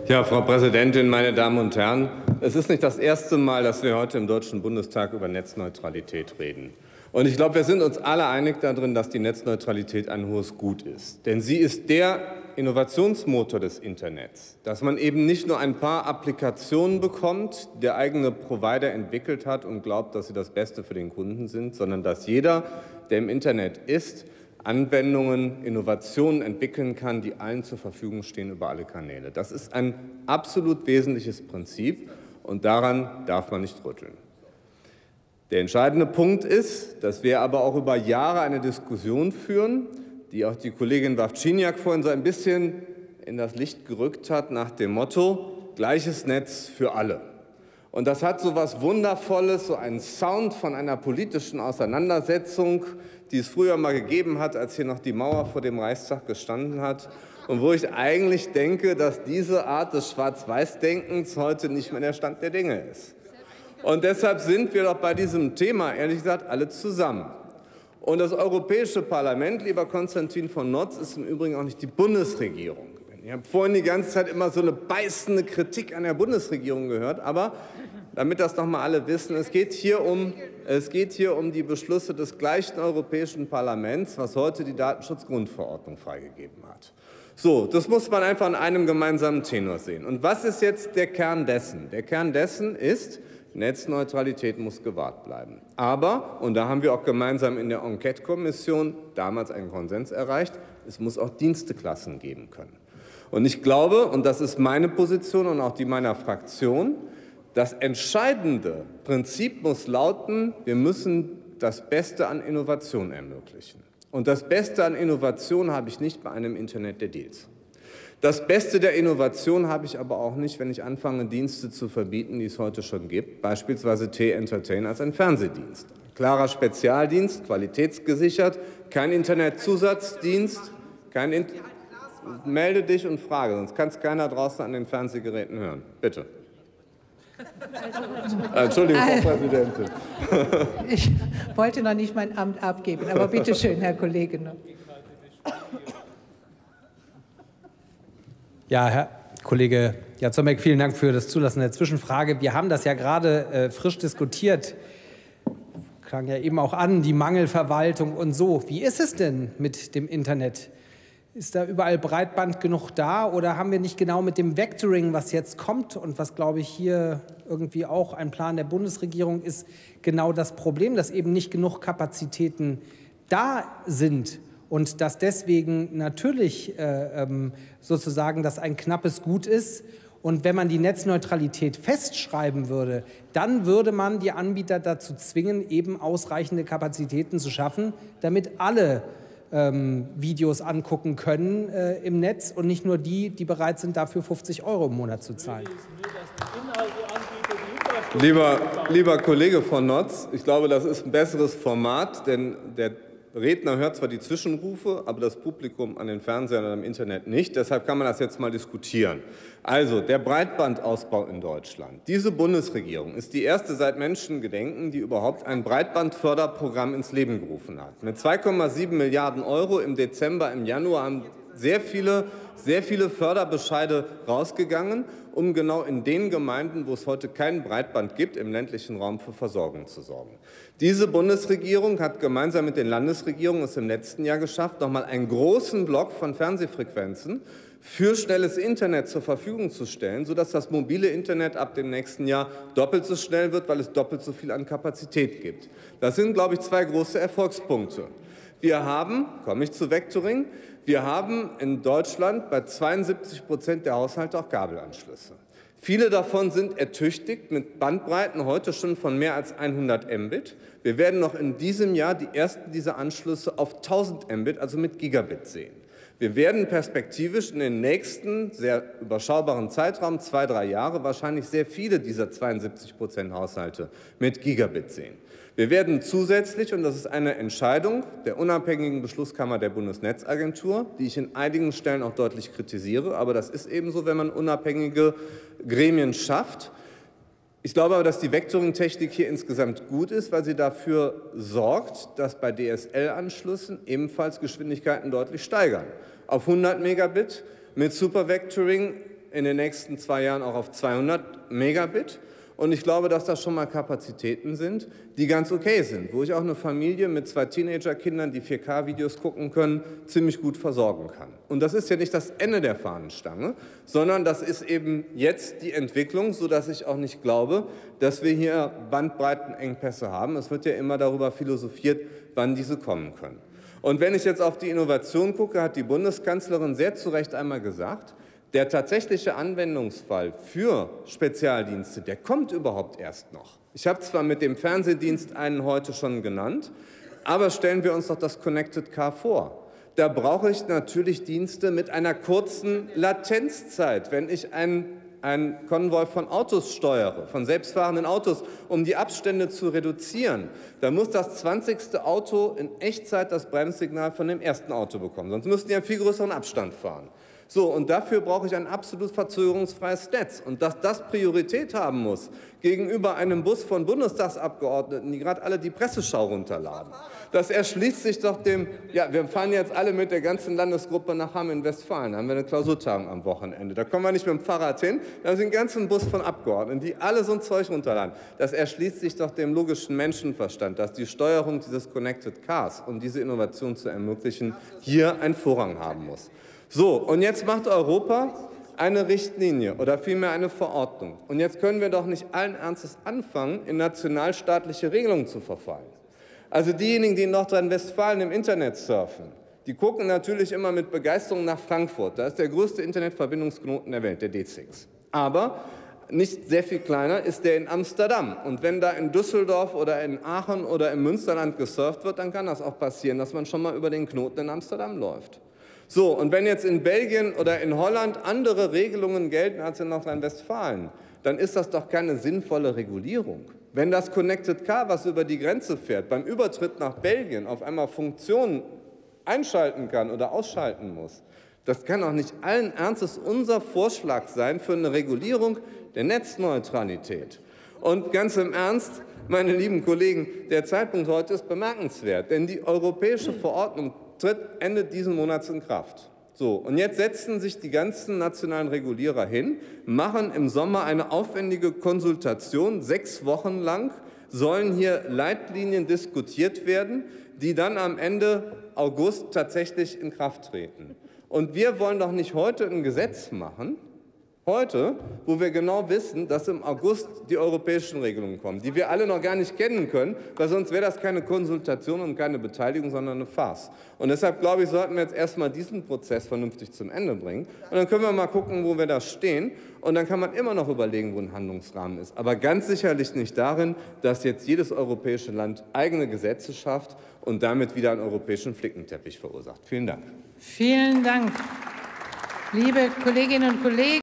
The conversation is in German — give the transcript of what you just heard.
Ja, Frau Präsidentin, meine Damen und Herren! Es ist nicht das erste Mal, dass wir heute im Deutschen Bundestag über Netzneutralität reden. Und ich glaube, wir sind uns alle einig darin, dass die Netzneutralität ein hohes Gut ist. Denn sie ist der Innovationsmotor des Internets, dass man eben nicht nur ein paar Applikationen bekommt, die der eigene Provider entwickelt hat und glaubt, dass sie das Beste für den Kunden sind, sondern dass jeder, der im Internet ist, Anwendungen, Innovationen entwickeln kann, die allen zur Verfügung stehen über alle Kanäle. Das ist ein absolut wesentliches Prinzip und daran darf man nicht rütteln. Der entscheidende Punkt ist, dass wir aber auch über Jahre eine Diskussion führen, die auch die Kollegin Wawrciniak vorhin so ein bisschen in das Licht gerückt hat, nach dem Motto: gleiches Netz für alle. Und das hat so etwas Wundervolles, so einen Sound von einer politischen Auseinandersetzung, die es früher mal gegeben hat, als hier noch die Mauer vor dem Reichstag gestanden hat. Und wo ich eigentlich denke, dass diese Art des Schwarz-Weiß-Denkens heute nicht mehr der Stand der Dinge ist. Und deshalb sind wir doch bei diesem Thema, ehrlich gesagt, alle zusammen. Und das Europäische Parlament, lieber Konstantin von Notz, ist im Übrigen auch nicht die Bundesregierung. Ich habe vorhin die ganze Zeit immer so eine beißende Kritik an der Bundesregierung gehört, aber damit das noch mal alle wissen, es geht hier um die Beschlüsse des gleichen Europäischen Parlaments, was heute die Datenschutzgrundverordnung freigegeben hat. So, das muss man einfach in einem gemeinsamen Tenor sehen. Und was ist jetzt der Kern dessen? Der Kern dessen ist: Netzneutralität muss gewahrt bleiben. Aber, und da haben wir auch gemeinsam in der Enquete-Kommission damals einen Konsens erreicht, es muss auch Diensteklassen geben können. Und ich glaube, und das ist meine Position und auch die meiner Fraktion, das entscheidende Prinzip muss lauten: Wir müssen das Beste an Innovation ermöglichen. Und das Beste an Innovation habe ich nicht bei einem Internet der Deals. Das Beste der Innovation habe ich aber auch nicht, wenn ich anfange, Dienste zu verbieten, die es heute schon gibt, beispielsweise T-Entertain als ein Fernsehdienst. Klarer Spezialdienst, qualitätsgesichert, kein Internetzusatzdienst, Melde dich und frage, sonst kann es keiner draußen an den Fernsehgeräten hören. Bitte. Entschuldigung, Frau Präsidentin. Ich wollte noch nicht mein Amt abgeben, aber bitte schön, Herr Kollege. Ja, Herr Kollege Jarzembek, vielen Dank für das Zulassen der Zwischenfrage. Wir haben das ja gerade frisch diskutiert. Klang ja eben auch an, die Mangelverwaltung und so. Wie ist es denn mit dem Internet? Ist da überall Breitband genug da oder haben wir nicht genau mit dem Vectoring, was jetzt kommt und was, glaube ich, hier irgendwie auch ein Plan der Bundesregierung ist, genau das Problem, dass eben nicht genug Kapazitäten da sind und dass deswegen natürlich sozusagen das ein knappes Gut ist. Und wenn man die Netzneutralität festschreiben würde, dann würde man die Anbieter dazu zwingen, eben ausreichende Kapazitäten zu schaffen, damit alle Videos angucken können im Netz und nicht nur die, die bereit sind, dafür 50 € im Monat zu zahlen. Lieber Kollege von Notz, ich glaube, das ist ein besseres Format, denn der Redner hört zwar die Zwischenrufe, aber das Publikum an den Fernsehern oder im Internet nicht. Deshalb kann man das jetzt mal diskutieren. Also der Breitbandausbau in Deutschland. Diese Bundesregierung ist die erste seit Menschengedenken, die überhaupt ein Breitbandförderprogramm ins Leben gerufen hat. Mit 2,7 Milliarden € im Dezember, im Januar haben sehr viele Förderbescheide rausgegangen, um genau in den Gemeinden, wo es heute kein Breitband gibt, im ländlichen Raum für Versorgung zu sorgen. Diese Bundesregierung hat gemeinsam mit den Landesregierungen es im letzten Jahr geschafft, noch mal einen großen Block von Fernsehfrequenzen für schnelles Internet zur Verfügung zu stellen, sodass das mobile Internet ab dem nächsten Jahr doppelt so schnell wird, weil es doppelt so viel an Kapazität gibt. Das sind, glaube ich, zwei große Erfolgspunkte. Wir haben, komme ich zu Vectoring, wir haben in Deutschland bei 72% der Haushalte auch Kabelanschlüsse. Viele davon sind ertüchtigt mit Bandbreiten heute schon von mehr als 100 Mbit. Wir werden noch in diesem Jahr die ersten dieser Anschlüsse auf 1000 Mbit, also mit Gigabit, sehen. Wir werden perspektivisch in den nächsten, sehr überschaubaren Zeitraum, 2–3 Jahre, wahrscheinlich sehr viele dieser 72% Haushalte mit Gigabit sehen. Wir werden zusätzlich, und das ist eine Entscheidung der unabhängigen Beschlusskammer der Bundesnetzagentur, die ich in einigen Stellen auch deutlich kritisiere, aber das ist eben so, wenn man unabhängige Gremien schafft. Ich glaube aber, dass die Vectoring-Technik hier insgesamt gut ist, weil sie dafür sorgt, dass bei DSL-Anschlüssen ebenfalls Geschwindigkeiten deutlich steigern. Auf 100 Megabit mit Super Vectoring in den nächsten 2 Jahren auch auf 200 Megabit. Und ich glaube, dass das schon mal Kapazitäten sind, die ganz okay sind, wo ich auch eine Familie mit 2 Teenagerkindern, die 4K-Videos gucken können, ziemlich gut versorgen kann. Und das ist ja nicht das Ende der Fahnenstange, sondern das ist eben jetzt die Entwicklung, sodass ich auch nicht glaube, dass wir hier Bandbreitenengpässe haben. Es wird ja immer darüber philosophiert, wann diese kommen können. Und wenn ich jetzt auf die Innovation gucke, hat die Bundeskanzlerin sehr zu Recht einmal gesagt, der tatsächliche Anwendungsfall für Spezialdienste, der kommt überhaupt erst noch. Ich habe zwar mit dem Fernsehdienst einen heute schon genannt, aber stellen wir uns doch das Connected Car vor. Da brauche ich natürlich Dienste mit einer kurzen Latenzzeit. Wenn ich einen Konvoi von Autos steuere, von selbstfahrenden Autos, um die Abstände zu reduzieren, dann muss das 20. Auto in Echtzeit das Bremssignal von dem ersten Auto bekommen. Sonst müssten die einen viel größeren Abstand fahren. So, und dafür brauche ich ein absolut verzögerungsfreies Netz. Und dass das Priorität haben muss gegenüber einem Bus von Bundestagsabgeordneten, die gerade alle die Presseschau runterladen, das erschließt sich doch dem, ja, wir fahren jetzt alle mit der ganzen Landesgruppe nach Hamm in Westfalen, da haben wir eine Klausurtagung am Wochenende. Da kommen wir nicht mit dem Fahrrad hin, da haben sie einen ganzen Bus von Abgeordneten, die alle so ein Zeug runterladen. Das erschließt sich doch dem logischen Menschenverstand, dass die Steuerung dieses Connected Cars, um diese Innovation zu ermöglichen, hier einen Vorrang haben muss. So, und jetzt macht Europa eine Richtlinie oder vielmehr eine Verordnung. Und jetzt können wir doch nicht allen Ernstes anfangen, in nationalstaatliche Regelungen zu verfallen. Also diejenigen, die in Nordrhein-Westfalen im Internet surfen, die gucken natürlich immer mit Begeisterung nach Frankfurt. Da ist der größte Internetverbindungsknoten der Welt, der D6. Aber nicht sehr viel kleiner ist der in Amsterdam. Und wenn da in Düsseldorf oder in Aachen oder im Münsterland gesurft wird, dann kann das auch passieren, dass man schon mal über den Knoten in Amsterdam läuft. So, und wenn jetzt in Belgien oder in Holland andere Regelungen gelten als in Nordrhein-Westfalen, dann ist das doch keine sinnvolle Regulierung. Wenn das Connected Car, was über die Grenze fährt, beim Übertritt nach Belgien auf einmal Funktionen einschalten kann oder ausschalten muss, das kann doch nicht allen Ernstes unser Vorschlag sein für eine Regulierung der Netzneutralität. Und ganz im Ernst, meine lieben Kollegen, der Zeitpunkt heute ist bemerkenswert, denn die europäische Verordnung tritt Ende diesen Monats in Kraft. So, und jetzt setzen sich die ganzen nationalen Regulierer hin, machen im Sommer eine aufwendige Konsultation, 6 Wochen lang sollen hier Leitlinien diskutiert werden, die dann am Ende August tatsächlich in Kraft treten. Und wir wollen doch nicht heute ein Gesetz machen, heute, wo wir genau wissen, dass im August die europäischen Regelungen kommen, die wir alle noch gar nicht kennen können, weil sonst wäre das keine Konsultation und keine Beteiligung, sondern eine Farce. Und deshalb, glaube ich, sollten wir jetzt erstmal diesen Prozess vernünftig zum Ende bringen. Und dann können wir mal gucken, wo wir da stehen. Und dann kann man immer noch überlegen, wo ein Handlungsrahmen ist. Aber ganz sicherlich nicht darin, dass jetzt jedes europäische Land eigene Gesetze schafft und damit wieder einen europäischen Flickenteppich verursacht. Vielen Dank. Vielen Dank, liebe Kolleginnen und Kollegen.